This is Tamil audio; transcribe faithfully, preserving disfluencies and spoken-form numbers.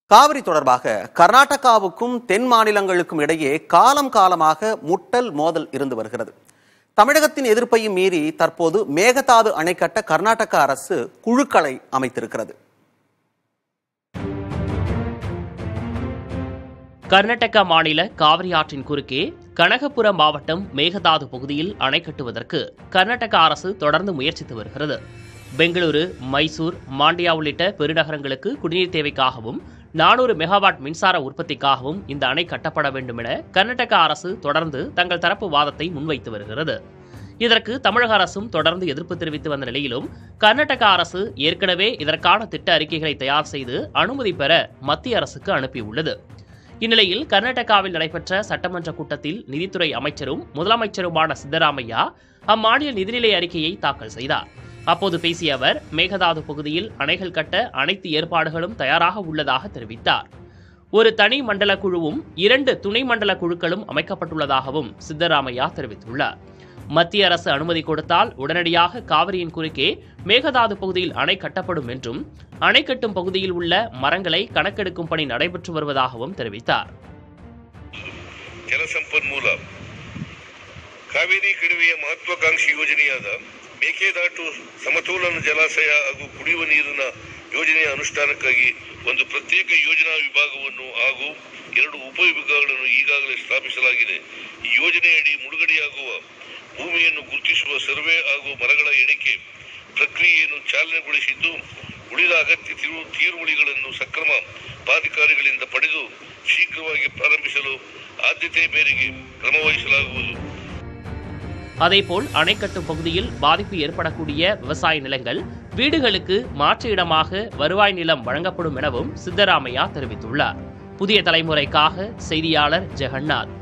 காவிரி தொடர்பாக கர்நாடகாவுக்கும் தென் மாநிலங்களுக்கும் இடையே காலம் காலமாக முட்டல் மோதல் இருந்து வருகிறது. தமிழகத்தின் எதிர்ப்பையும் மீறி தற்போது மேகதாது அணை கட்ட கர்நாடக அரசு குழுக்களை அமைத்திருக்கிறது. கர்நாடகா மாநில காவிரி ஆற்றின் குறுக்கே கனகபுரம் மாவட்டம் மேகதாது பகுதியில் அணை கட்டுவதற்கு கர்நாடக அரசு தொடர்ந்து முயற்சித்து வருகிறது. பெங்களூரு, மைசூர், மாண்டியா உள்ளிட்ட பெருநகரங்களுக்கு குடிநீர் தேவைக்காகவும் நானூறு மெகாவாட் மின்சார உற்பத்திக்காகவும் இந்த அணை கட்டப்பட வேண்டும் என கர்நாடக அரசு தொடர்ந்து தங்கள் தரப்பு வாதத்தை முன்வைத்து வருகிறது. இதற்கு தமிழக அரசும் தொடர்ந்து எதிர்ப்பு தெரிவித்து வந்த நிலையிலும் கர்நாடக அரசு ஏற்கனவே இதற்கான திட்ட அறிக்கைகளை தயார் செய்து அனுமதி பெற மத்திய அரசுக்கு அனுப்பியுள்ளது. இந்நிலையில் கர்நாடகாவில் நடைபெற்ற சட்டமன்ற கூட்டத்தில் நிதித்துறை அமைச்சரும் முதலமைச்சருமான சித்தராமையா அம்மாநில நிதிநிலை அறிக்கையை தாக்கல் செய்தார். அப்போது பேசிய அவர் மேகதாது பகுதியில் அணைகள் கட்ட அனைத்து ஏற்பாடுகளும் தயாராக உள்ளதாக தெரிவித்தார். ஒரு தனி மண்டல குழுவும் இரண்டு துணை மண்டல குழுக்களும் அமைக்கப்பட்டுள்ளதாகவும் சித்தராமையா தெரிவித்துள்ளார். மத்திய அரசு அனுமதி கொடுத்தால் உடனடியாக காவிரியின் குறுக்கே மேகதாது பகுதியில் அணை கட்டப்படும் என்றும் அணை கட்டும் பகுதியில் உள்ள மரங்களை கணக்கெடுக்கும் பணி நடைபெற்று வருவதாகவும் தெரிவித்தார். ಜಲಸಂಪನ್ಮೂಲ ಕಾವೇರಿ ಕಣಿವೆಯ ಮಹತ್ವಾಕಾಂಕ್ಷಿ ಯೋಜನೆಯಾದ ಮೇಕೆದಾಟು ಸಮತೋಲನ ಜಲಾಶಯ ಹಾಗೂ ಕುಡಿಯುವ ನೀರಿನ ಯೋಜನೆಯ ಅನುಷ್ಠಾನಕ್ಕಾಗಿ ಒಂದು ಪ್ರತ್ಯೇಕ ಯೋಜನಾ ವಿಭಾಗವನ್ನು ಹಾಗೂ ಎರಡು ಉಪವಿಭಾಗಗಳನ್ನು ಈಗಾಗಲೇ ಸ್ಥಾಪಿಸಲಾಗಿದೆ. ಈ ಯೋಜನೆಯಡಿ ಮುಳುಗಡೆಯಾಗುವ ಭೂಮಿಯನ್ನು ಗುರುತಿಸುವ ಸರ್ವೆ ಹಾಗೂ ಮರಗಳ ಎಣಿಕೆ ಪ್ರಕ್ರಿಯೆಯನ್ನು ಚಾಲನೆಗೊಳಿಸಿದ್ದು, ಉಳಿದ ಅಗತ್ಯ ತೀರ್ವುಳಿಗಳನ್ನು ಸಕ್ರಮ ಪ್ರಾಧಿಕಾರಿಗಳಿಂದ ಪಡೆದು ಶೀಘ್ರವಾಗಿ ಪ್ರಾರಂಭಿಸಲು ಆದ್ಯತೆ ಮೇರೆಗೆ ಕ್ರಮವಹಿಸಲಾಗುವುದು. அதேபோல் அணை கட்டும் பகுதியில் பாதிப்பு ஏற்படக்கூடிய விவசாய நிலங்கள் வீடுகளுக்கு மாற்று இடமாக வருவாய் நிலம் வழங்கப்படும் எனவும் சித்தராமையா தெரிவித்துள்ளார். புதிய தலைமுறைக்காக செய்தியாளர் ஜெகநாத்.